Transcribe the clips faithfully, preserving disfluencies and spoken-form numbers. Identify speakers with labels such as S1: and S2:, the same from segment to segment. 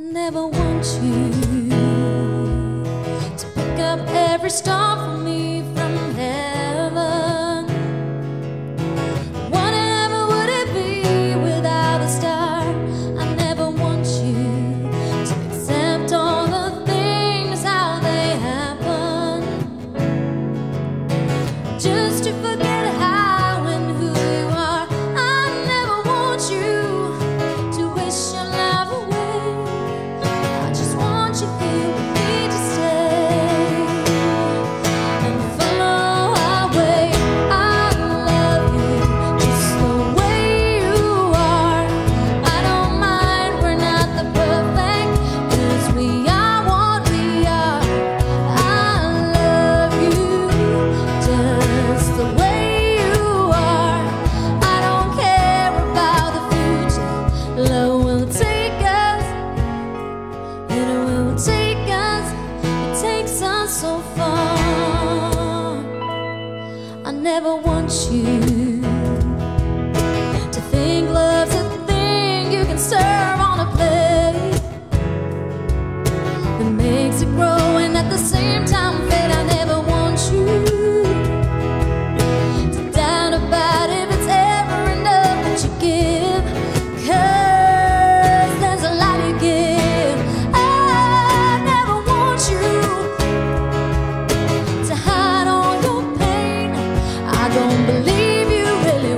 S1: never want you to pick up every star for me from heaven. Whatever would it be without a star? I never want you to accept all the things how they happen, just to forget how and who you are. I never want you to wish your love away. I just want you here with me to stay and follow our way. I love you just the way you are. I don't mind, we're not the perfect, 'cause we are what we are. I love you just the way you are. I don't care about the future. Love will take us, it will take us, it takes us so far. I never want you to think love's a thing you can serve on a plate that makes it grow and at the same time fade. I never want you to doubt about if it's ever enough that you give, 'cause there's a lot you give. I never want you to hide all your pain. I don't believe you really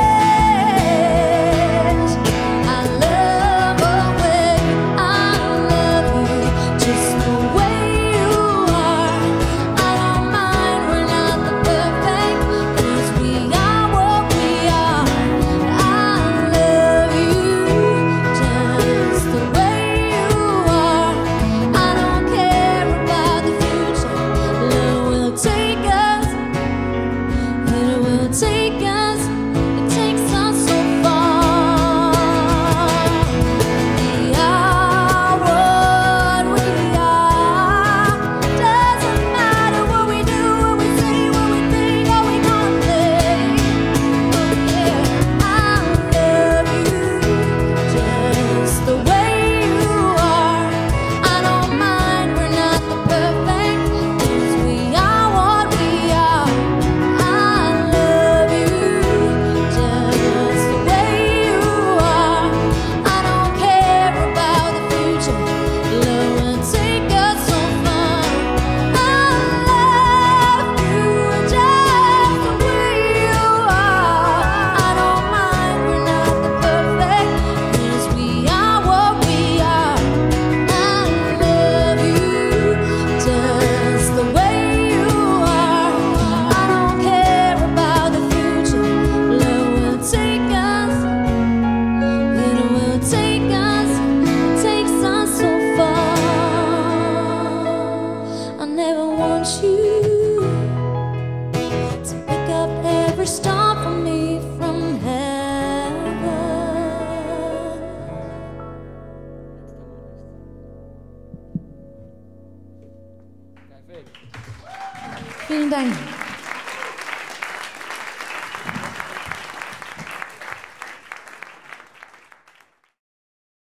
S1: wish. I love the way I love you just the way you are. I don't mind, we're not the perfect, 'cause we are what we are. I love you just the way you are. I don't care about the future. Love will take us, it will take us, it takes us so far. We are what we are. Doesn't matter what we do, what we say, what we think, all we gonna play. Yeah, I love you just the way you are. I don't mind, we're not the perfect, 'cause we are what we are. I love you just the way you are. I don't care about the future. Love will take us so far. I love you just the way you are. I don't mind, we're not the perfect, 'cause we are what we are. I love you just the way you are. I don't care about the future. Love will take us, it will take us, it takes us so far. I never want you to pick up every star for me from heaven. Vielen Dank.